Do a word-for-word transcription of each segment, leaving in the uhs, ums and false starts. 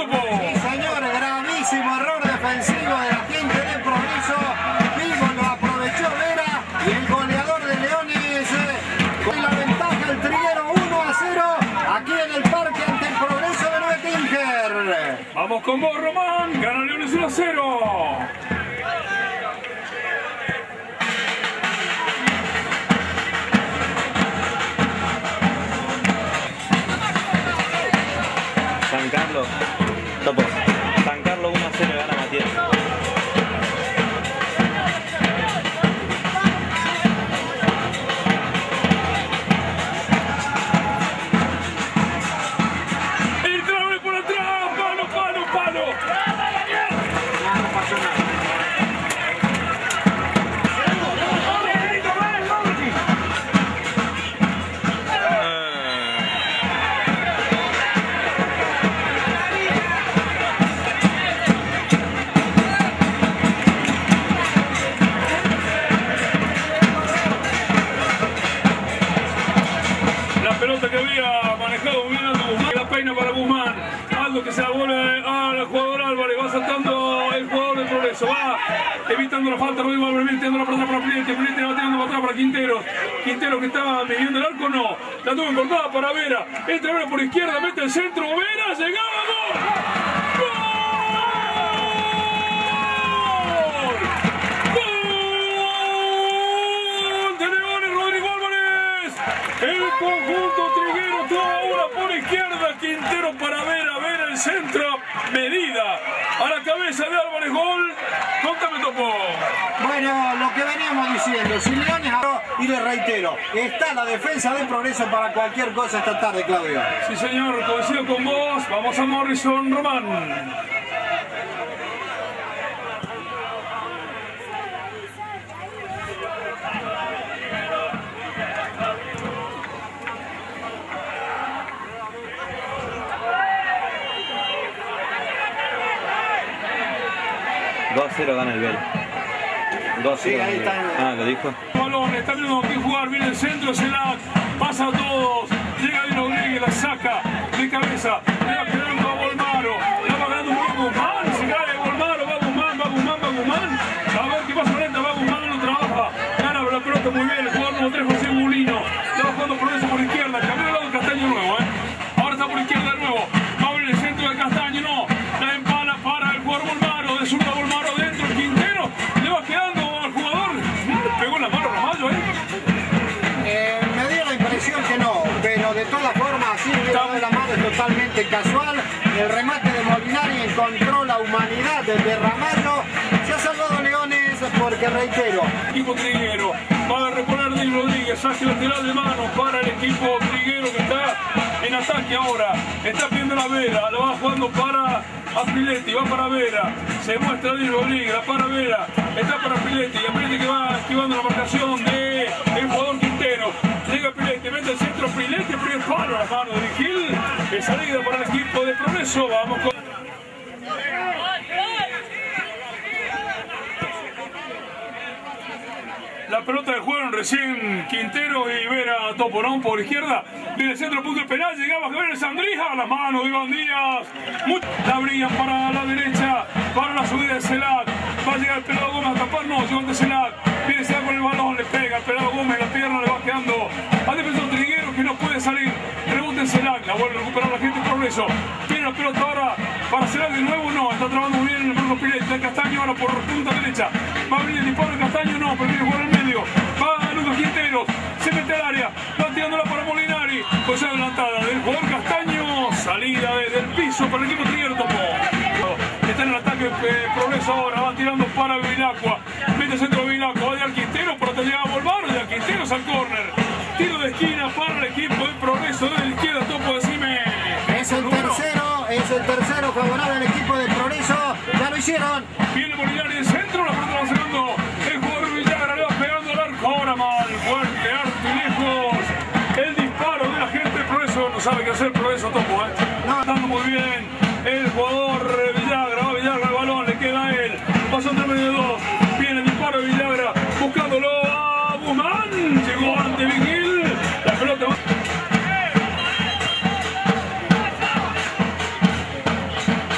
Topo. Sí, señor, gravísimo error defensivo de la gente de Progreso. Vigo lo aprovechó Vera y el goleador de Leones eh, con la ventaja, el Triguero uno a cero aquí en el parque ante el Progreso de Nueve Tinger. Vamos con vos, Román. Gana Leones uno a cero. San Carlos, Topo, San Carlos uno a cero gana Matías. El trabe por atrás, palo, palo, palo. No, no pasó nada. Pelota que había manejado bien Aldo Guzmán, la peina para Guzmán, Aldo que se la vuelve al jugador Álvarez, va saltando el jugador del Progreso, va evitando la falta, Rodrigo Álvarez metiendo la pelota para Pilete, Pilete va tirando para atrás para Quinteros, Quinteros que estaba midiendo el arco, no, la tuvo cortada para Vera, entra Vera por izquierda, mete el centro, Vera, llegaba, gol, el conjunto triguero tuvo una por izquierda, Quintero para Vera, Vera el centro, medida a la cabeza de Álvarez, gol. Contame, Topo. Bueno, lo que veníamos diciendo, si Leones, y le reitero, está la defensa del Progreso para cualquier cosa esta tarde, Claudio. Sí, señor, coincido con vos. Vamos a Morrison, Román. dos a cero gana el Bel. dos a cero. Sí, ahí está. Ah, lo dijo. Balón, está viendo aquí jugar, viene el centro, se la pasa a todos. Llega Di Rodríguez, la saca de cabeza. Le va quedando a Volmaro. La va ganando muy Guzmán. Se cae Volmaro, va Guzmán, va Guzmán, va Guzmán. A ver qué pasa con esta, va Guzmán, no trabaja. Gana la pelota muy bien, el jugador número tres, José Mulino. Está bajando Progreso por izquierda, cambió el lado de Castaño nuevo, ¿eh? Ahora está por izquierda de nuevo. Va a abrir el centro de Castaño, no. La empana para el jugador Volmaro, de zurda Volmaro dentro, el Quintero. Le va quedando al jugador. Le pegó en la mano Ramallo, ¿eh? Eh, me dio la impresión que no, pero de todas formas, así de la mano es totalmente casual. El remate de Molinari encontró la humanidad desde Ramallo. Se ha salvado Leones porque, reitero, Equipo triguero. Va a reponer Di Rodríguez, saque lateral de mano para el equipo triguero que está en ataque ahora. Está pidiendo la Vera, la va jugando para Apriletti, va para Vera. Se muestra Di Rodríguez, la para Vera. Está para Apriletti, Apriletti que va esquivando la marcación de el jugador Quintero. Llega Apriletti, mete el centro Apriletti, primer palo a la mano de Vigil. Es salida para el equipo de Progreso. Vamos con... La pelota de juego recién Quintero y Vera Topo, ¿no? Por izquierda, viene el centro, punto de penal, llegaba a ver el Sandrija, a las manos de Iván Díaz. Muy... La brillan para la derecha, para la subida de Celac. Va a llegar el Pelado Gómez a tapar, no, llegó ante Celac. Viene Celac con el balón, le pega el Pelado Gómez, la pierna le va quedando al defensor triguero que no puede salir. Rebote en Celac, la vuelve a recuperar la gente Progreso. Viene la pelota ahora para Celac de nuevo, no, está trabajando muy bien el Bruno Piletti, el Castaño ahora por punta derecha. Va a abrir el disparo el Castaño, no, pero viene jugar en medio. Va a Lucas Quinteros, se mete al área, va tirándola para Molinari. Cosa adelantada del jugador Castaño, salida desde el piso para el equipo triguero Topo. Está en el ataque eh, Progreso ahora, va tirando para Vilacqua. Mete el centro de Vilacqua, va de Quintero, pero te llega a Volmaro, de Quinteros al córner. Tiro de esquina para el equipo de Progreso, desde la izquierda, Topo, decime. es el tercero, es el tercero favorable al equipo de Progreso. Ya lo hicieron. Viene Molinari del centro, la pelota va sacando el jugador Villagra, le va pegando al arco. Ahora mal, fuerte, harto y lejos. El disparo de la gente de Progreso, no sabe qué hacer Progreso, Topo, ¿eh? No, dando muy bien el jugador Villagra, va Villagra el balón, le queda a él. Pasó entre medio de dos, viene el disparo de Villagra, buscándolo a Guzmán. Llegó ante Vigil, la pelota va...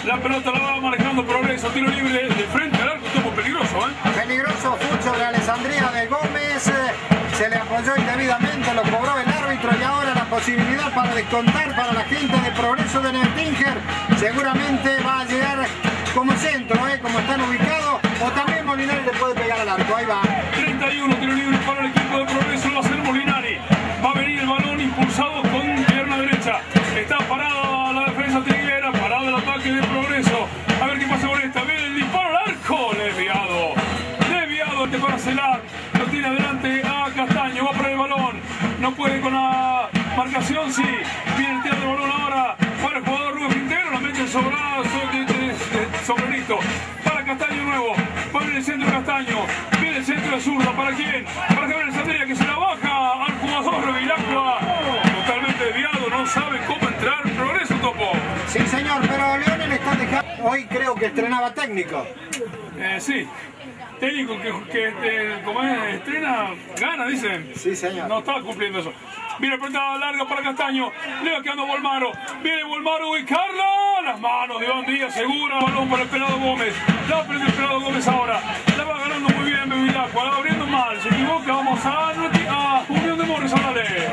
La pelota la va manejando Progreso. Tiro libre de frente al arco. Topo peligroso, ¿eh? Peligroso fue sobre Alessandría de Gómez. Se le apoyó indebidamente, lo cobró el árbitro y ahora la posibilidad para descontar para la gente de Progreso de Neustinger. Seguramente va a llegar como centro, ¿eh? Como están ubicados. O también Molinari le puede pegar al arco. Ahí va. treinta y uno, tiro libre para el equipo de Progreso. Lo va a hacer Molinari. Va a venir el balón impulsado con pierna derecha. Está parada la defensa triguera, parado el ataque de Progreso. A ver qué pasa con esta. Viene el disparo al arco. Desviado. Desviado este para Celar. Lo tira adelante a Castaño. Va por el balón. No puede con la marcación. Sí. Viene el tiro del balón ahora para el jugador Rubén Quintero. Lo mete sobrado. Sobrenito. Para Castaño nuevo. Va a venir el centro Castaño. Viene el centro de zurda. ¿Para quién? Para Gabriel Sandría, que se la baja al jugador Vilacqua. Totalmente desviado. No sabe cómo entrar. Progreso, Topo. Sí, señor, pero Leones le está dejando. Hoy creo que estrenaba técnico. Eh, sí. Técnico que, que eh, como es, estrena, gana, dicen. Sí, señor. No estaba cumpliendo eso. Viene pelota larga para Castaño. Le va quedando Volmaro. Viene Volmaro a ubicarla. Las manos de Iván Díaz, segura. Balón para el pelado Gómez. La va a prender el pelado Gómez ahora. La va ganando muy bien Bevilacqua. La va abriendo mal. Se equivoca. Vamos a, a Unión de Morris. Dale.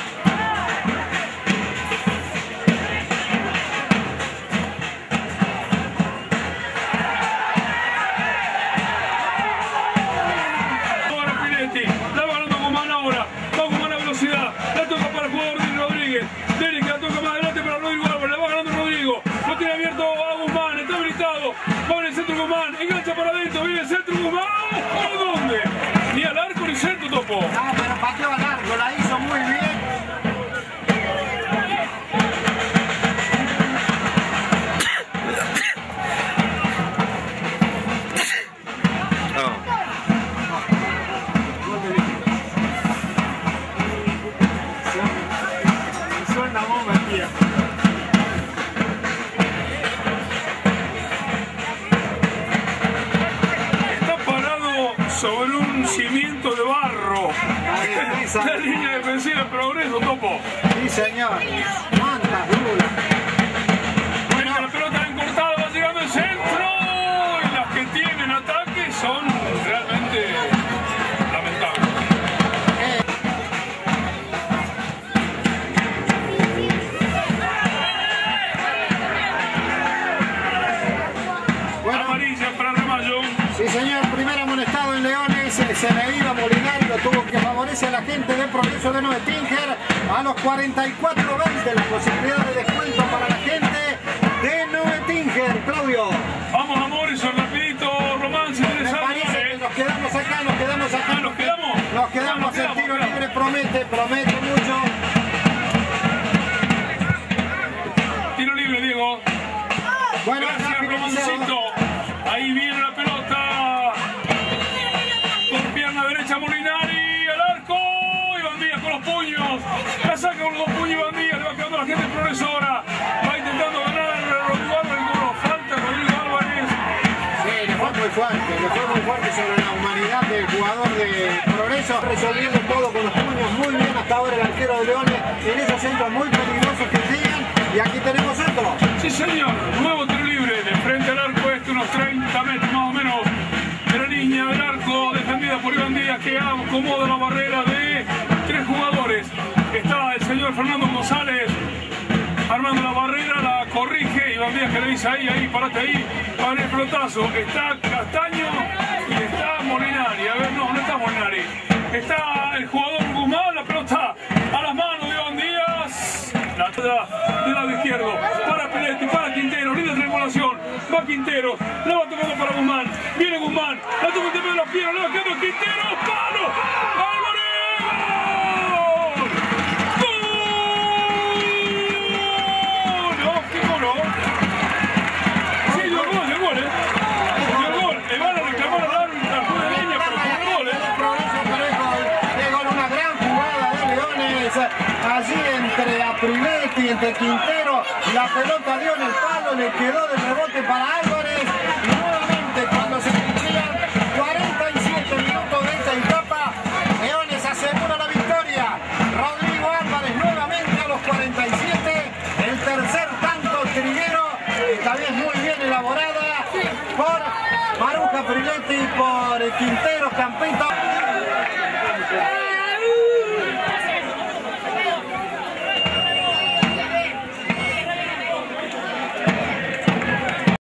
La toca para el jugador de Rodríguez. Dele que la toca más adelante para Rodrigo Álvarez. La va ganando Rodrigo. Lo tiene abierto a Guzmán. Está habilitado. Va en el centro Guzmán. Engancha para adentro. Viene el centro Guzmán. ¿A dónde? Ni al arco ni centro, Topo. No, pero pateó al arco. La hizo muy bien. Sobre un cimiento de barro. La línea defensiva de Progreso, Topo. Sí, señor. Cuántas dudas. Bueno, la pelota encortada, va llegando el centro. Y las que tienen ataque son realmente lamentables. Eh. Bueno. Amarilla para Ramallo. Sí, señor. Primer amonestado en Leones. Se le iba a Molinari, lo tuvo que favorecer a la gente de Progreso de Neustinger. A los cuarenta y cuatro veinte la posibilidad de descuento para la gente de Neustinger. Claudio. Vamos a Morrison, rapidito, Román, si tenés Me algo. parece que nos quedamos acá, nos quedamos acá. Ah, ¿nos quedamos? Nos quedamos, Ah, el tiro quedamos, libre promete, promete mucho. Tiro libre, Diego. Bueno, Gracias, Romancito. Ahí viene la pelota. Con pierna derecha Molinari, al arco. Iván Díaz con los puños. La saca con los puños Iván Díaz. Le va quedando la gente progresora. Va intentando ganar Rodrigo Álvarez con los falta Rodrigo Álvarez. Sí, le fue muy fuerte, le fue muy fuerte sobre la humanidad del jugador de Progreso. Resolviendo todo con los puños muy bien hasta ahora el arquero de Leones. En esos centros muy peligrosos que llegan. Y aquí tenemos otro. Sí, señor. Nuevo tiro libre de frente al arco este, unos treinta metros más o menos de la línea del arco, defendida por Iván Díaz, que acomoda la barrera de tres jugadores. Está el señor Fernando González armando la barrera, la corrige. Iván Díaz que le dice ahí, ahí, parate ahí, para el pelotazo. Está Castaño y está Molinari. A ver, no, no está Molinari. Está el jugador Guzmán, la pelota a las manos de Iván Díaz. La pelota del lado izquierdo para Piletti, para Quintero, linda triangulación. Va Quintero, la va tocando para Guzmán. Viene Guzmán, la toca en de la pierna, la va quedando Quintero. ¡Palo! ¡Álvarez! ¡Gol! ¡No! ¡Qué gol! Sí, dio el gol, dio el gol, ¿eh? Dio el gol. Le van a reclamar al árbitro, al juez de línea, pero dio el gol, ¿eh? Llegó una gran jugada de Leones. Allí entre Apriletti, entre Quintero, la pelota dio en el palo, le quedó de rebote para Álvarez. Y nuevamente cuando se cumplían cuarenta y siete minutos de esta etapa, Leones asegura la victoria. Rodrigo Álvarez nuevamente a los cuarenta y siete, el tercer tanto triguero, esta vez muy muy bien elaborada por Maruja Frigetti, por Quintero Campito.